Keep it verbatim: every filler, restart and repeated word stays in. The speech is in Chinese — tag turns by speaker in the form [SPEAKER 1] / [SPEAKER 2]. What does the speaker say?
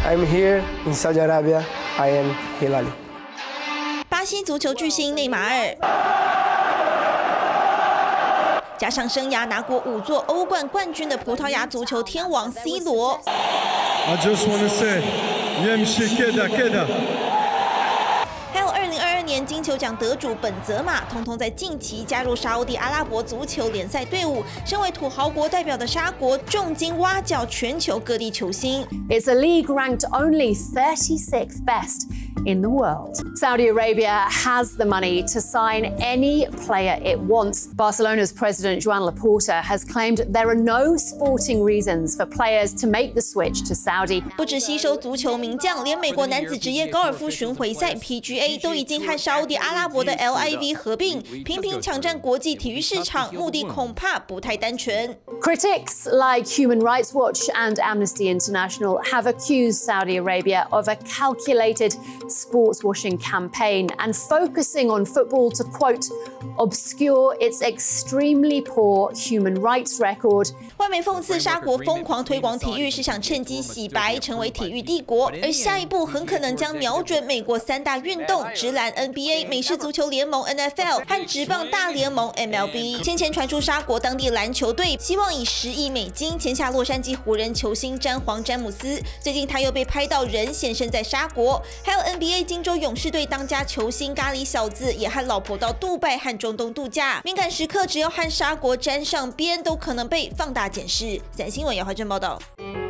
[SPEAKER 1] I'm here in Saudi Arabia. I am Hilali.
[SPEAKER 2] 巴西足球巨星内马尔，加上生涯拿过五座欧冠冠军的葡萄牙足球天王 C 罗。
[SPEAKER 3] I just want to say, يمشي كده كده.
[SPEAKER 2] 还有二零二二年金球奖得主本泽马，通通在近期加入沙烏地阿拉伯足球联赛队伍。身为土豪国代表的沙国，重金挖角全球各地球星。
[SPEAKER 4] It's a league ranked only thirty-sixth best in the world. Saudi Arabia has the money to sign any player it wants. Barcelona's president Joan Laporta has claimed there are no sporting reasons for players to make the switch to Saudi.
[SPEAKER 2] 不止吸收足球名将，连美国男子职业高尔夫巡回赛 P G A 都已经和沙烏地阿拉伯的 L I V 合并，频频抢占国际体育市场，目的恐怕不太单纯。
[SPEAKER 4] Critics like Human Rights Watch and Amnesty International have accused Saudi Arabia of a calculated sports washing campaign and focusing on football to, quote, obscure its extremely poor human rights record.
[SPEAKER 2] 外媒讽刺沙国疯狂推广体育是想趁机洗白，成为体育帝国，而下一步很可能将瞄准美国三大运动：职篮 N B A、美式足球联盟 N F L 和职棒大联盟 M L B。先前传出沙国当地篮球队希望以十亿美金签下洛杉矶湖人球星詹皇詹姆斯，最近他又被拍到人现身在沙国。还有 N B A 金州勇士队当家球星咖喱小子也和老婆到杜拜和中东度假。敏感时刻只要和沙国沾上边，都可能被放大检视。三新闻姚怀珍报道。